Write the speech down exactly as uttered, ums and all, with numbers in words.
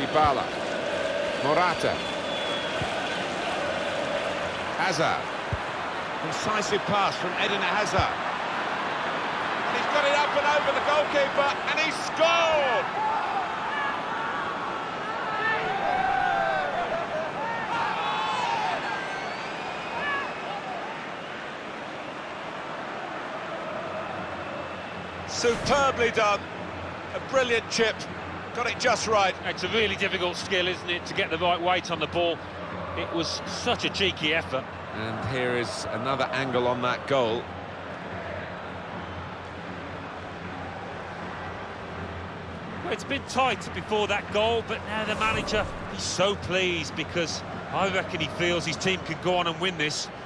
Dybala. Morata. Hazard. Incisive pass from Eden Hazard. And he's got it up and over the goalkeeper, and he's scored! Superbly done. A brilliant chip. Got it just right. It's a really difficult skill, isn't it, to get the right weight on the ball. It was such a cheeky effort. And here is another angle on that goal. Well, it's been tight before that goal, but now the manager, he's so pleased because I reckon he feels his team can go on and win this.